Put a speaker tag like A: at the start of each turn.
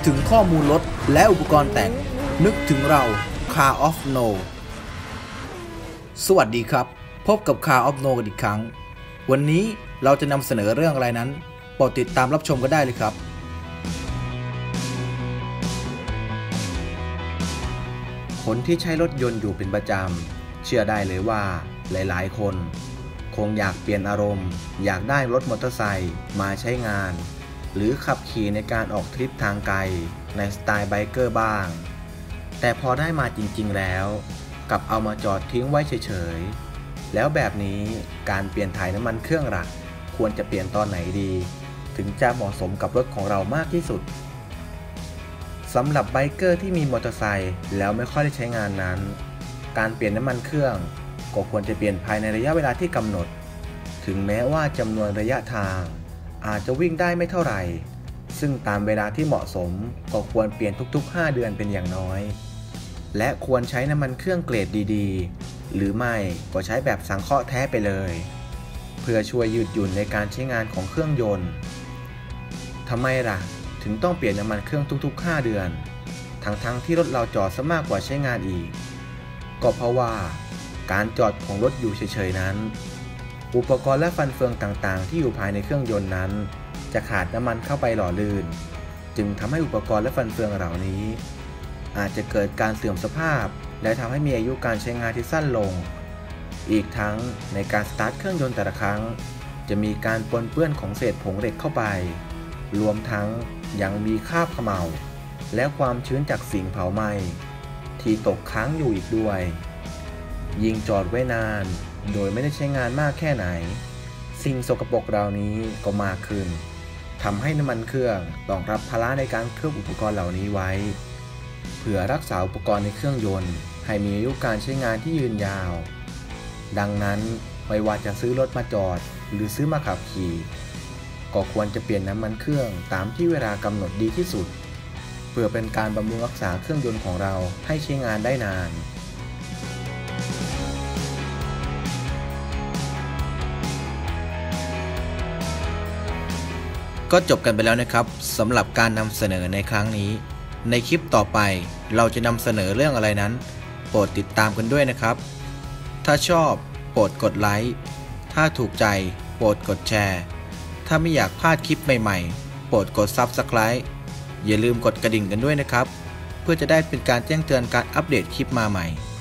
A: ถึงข้อมูลรถและอุปกรณ์แต่งนึกถึงเรา Car of No สวัสดีครับพบกับ Car of No กันอีกครั้งวันนี้เราจะนำเสนอเรื่องอะไรนั้นโปรดติดตามรับชมกันได้เลยครับคนที่ใช้รถยนต์อยู่เป็นประจำเชื่อได้เลยว่าหลายๆคนคงอยากเปลี่ยนอารมณ์อยากได้รถมอเตอร์ไซค์มาใช้งานหรือขับขี่ในการออกทริปทางไกลในสไตล์ไบเกอร์บ้างแต่พอได้มาจริงๆแล้วกลับเอามาจอดทิ้งไว้เฉยๆแล้วแบบนี้การเปลี่ยนถ่ายน้ำมันเครื่องหลักควรจะเปลี่ยนตอนไหนดีถึงจะเหมาะสมกับรถของเรามากที่สุดสำหรับไบเกอร์ที่มีมอเตอร์ไซค์แล้วไม่ค่อยได้ใช้งานนั้นการเปลี่ยนน้ำมันเครื่องก็ควรจะเปลี่ยนภายในระยะเวลาที่กำหนดถึงแม้ว่าจำนวนระยะทางอาจจะวิ่งได้ไม่เท่าไหร่ซึ่งตามเวลาที่เหมาะสมก็ควรเปลี่ยนทุกๆ5 เดือนเป็นอย่างน้อยและควรใช้น้ำมันเครื่องเกรดดีๆหรือไม่ก็ใช้แบบสังเคราะห์แท้ไปเลยเพื่อช่วยยืดหยุ่นในการใช้งานของเครื่องยนต์ทำไมล่ะถึงต้องเปลี่ยนน้ำมันเครื่องทุกๆ5 เดือนทั้งที่รถเราจอดซะมากกว่าใช้งานอีกก็เพราะว่าการจอดของรถอยู่เฉยๆนั้นอุปกรณ์และฟันเฟืองต่างๆที่อยู่ภายในเครื่องยนต์นั้นจะขาดน้ำมันเข้าไปหล่อลื่นจึงทำให้อุปกรณ์และฟันเฟืองเหล่านี้อาจจะเกิดการเสื่อมสภาพและทำให้มีอายุการใช้งานที่สั้นลงอีกทั้งในการสตาร์ทเครื่องยนต์แต่ละครั้งจะมีการปนเปื้อนของเศษผงเหล็กเข้าไปรวมทั้งยังมีคราบเขม่าและความชื้นจากสิ่งเผาไหม้ที่ตกค้างอยู่อีกด้วยยิ่งจอดไว้นานโดยไม่ได้ใช้งานมากแค่ไหนสิ่งสกปรกเหล่านี้ก็มากขึ้นทำให้น้ำมันเครื่องต้องรับภาระในการเคลือบอุปกรณ์เหล่านี้ไว้เพื่อรักษาอุปกรณ์ในเครื่องยนต์ให้มีอายุการใช้งานที่ยืนยาวดังนั้นไม่ว่าจะซื้อรถมาจอดหรือซื้อมาขับขี่ก็ควรจะเปลี่ยนน้ำมันเครื่องตามที่เวลากำหนดดีที่สุดเพื่อเป็นการบำรุงรักษาเครื่องยนต์ของเราให้ใช้งานได้นานก็จบกันไปแล้วนะครับสำหรับการนำเสนอในครั้งนี้ในคลิปต่อไปเราจะนำเสนอเรื่องอะไรนั้นโปรดติดตามกันด้วยนะครับถ้าชอบโปรดกดไลค์ถ้าถูกใจโปรดกดแชร์ถ้าไม่อยากพลาดคลิปใหม่ๆโปรดกด Subscribe อย่าลืมกดกระดิ่งกันด้วยนะครับเพื่อจะได้เป็นการแจ้งเตือนการอัปเดตคลิปมาใหม่